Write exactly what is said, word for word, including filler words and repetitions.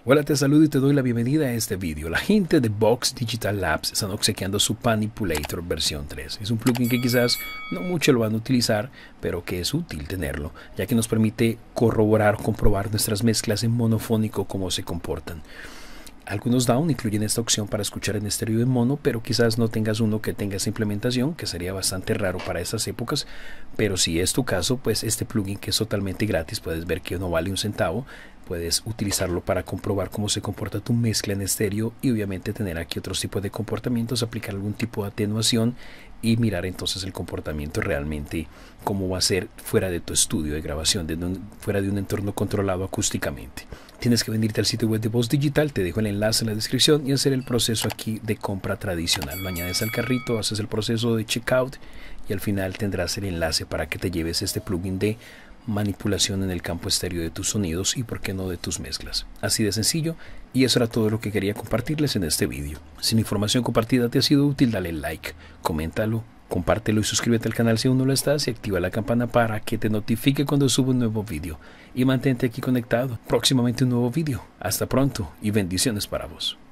Hola, te saludo y te doy la bienvenida a este vídeo. La gente de Vox Digital Labs están obsequiando su Panipulator versión tres. Es un plugin que quizás no mucho lo van a utilizar, pero que es útil tenerlo, ya que nos permite corroborar o comprobar nuestras mezclas en monofónico, cómo se comportan. Algunos D A W incluyen esta opción para escuchar en estéreo en mono, pero quizás no tengas uno que tenga esa implementación, que sería bastante raro para estas épocas. Pero si es tu caso, pues este plugin, que es totalmente gratis, puedes ver que no vale un centavo, puedes utilizarlo para comprobar cómo se comporta tu mezcla en estéreo y obviamente tener aquí otros tipos de comportamientos, aplicar algún tipo de atenuación y mirar entonces el comportamiento realmente, cómo va a ser fuera de tu estudio de grabación, de un, fuera de un entorno controlado acústicamente. Tienes que venirte al sitio web de Vox Digital, te dejo el enlace en la descripción, y hacer el proceso aquí de compra tradicional. Lo añades al carrito, haces el proceso de checkout y al final tendrás el enlace para que te lleves este plugin de manipulación en el campo estéreo de tus sonidos y por qué no de tus mezclas. Así de sencillo, y eso era todo lo que quería compartirles en este vídeo. Si la información compartida te ha sido útil, dale like, coméntalo, compártelo y suscríbete al canal si aún no lo estás, y activa la campana para que te notifique cuando suba un nuevo vídeo. Y mantente aquí conectado, próximamente un nuevo vídeo. Hasta pronto y bendiciones para vos.